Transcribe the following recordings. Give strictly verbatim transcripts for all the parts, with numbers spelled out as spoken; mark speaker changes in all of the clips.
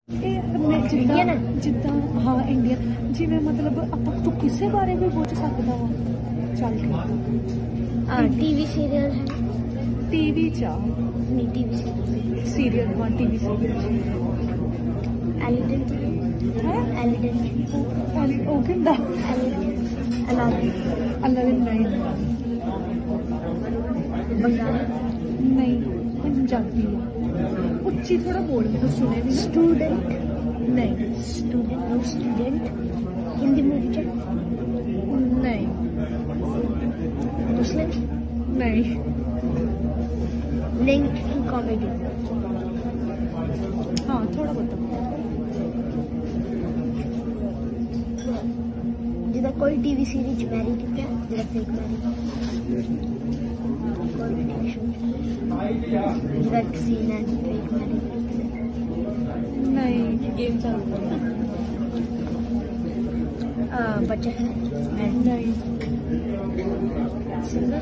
Speaker 1: Indian है जिदा। हाँ इंडियन जिवें मतलब ਆਪਾਂ तू किसे बारे भी पूछ सकदा वा। चल ठीक है।
Speaker 2: टीवी सीरियल है
Speaker 1: टीवी चा
Speaker 2: नहीं टीवी सीरियल
Speaker 1: सीरियल हाँ टीवी सीरियल
Speaker 2: एलिडेंट
Speaker 1: है
Speaker 2: एलिडेंट
Speaker 1: ओ किंदा
Speaker 2: अलादीन
Speaker 1: अलादीन नहीं
Speaker 2: बंगाली
Speaker 1: नहीं पंजाबी उच्ची थोड़ा बोल मैं सुने भी
Speaker 2: स्टूडेंट
Speaker 1: नहीं
Speaker 2: student no student Hindi movie क्या
Speaker 1: नहीं
Speaker 2: मुस्लिम
Speaker 1: नहीं
Speaker 2: लिंक टू कॉमेडी
Speaker 1: हाँ थोड़ा बहुत
Speaker 2: जिदा कोई टीवी सीरीज मैरी किया जिदा फेक मैरी जिदा सीन है फेक मैरी
Speaker 1: नहीं गेम चल
Speaker 2: रहा बच्चा है
Speaker 1: नहीं
Speaker 2: singer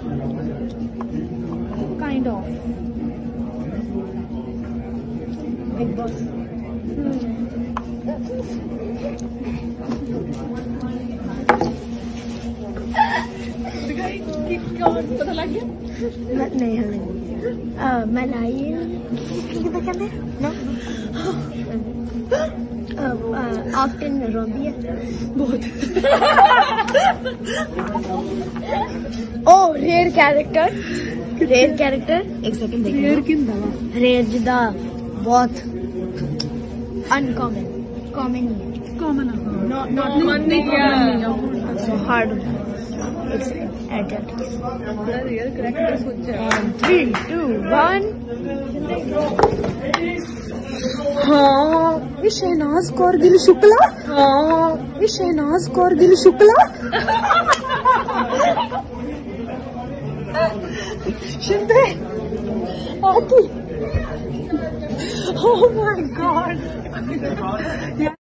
Speaker 1: kind of
Speaker 2: Bigg Boss
Speaker 1: पता लग गया
Speaker 2: नहीं हमें मलाई कितना कहते ना ऑफ्टन रोंदी है
Speaker 1: बहुत
Speaker 2: ओ रेयर कैरेक्टर रेयर कैरेक्टर एक सेकंड देखो
Speaker 1: रेयर किंदा
Speaker 2: रेयर जिदा बहुत अनकॉमन कॉमन नहीं है
Speaker 1: कॉमन
Speaker 2: नॉट नॉट
Speaker 1: नहीं है
Speaker 2: सो हार्ड एक second add that
Speaker 1: rare character सोचा
Speaker 2: थ्री टू वन
Speaker 1: हाँ ये शहनाज कौर गिल शुक्ला हाँ ये शहनाज कौर गिल शुक्ला शिंदे आती ओह माय गॉड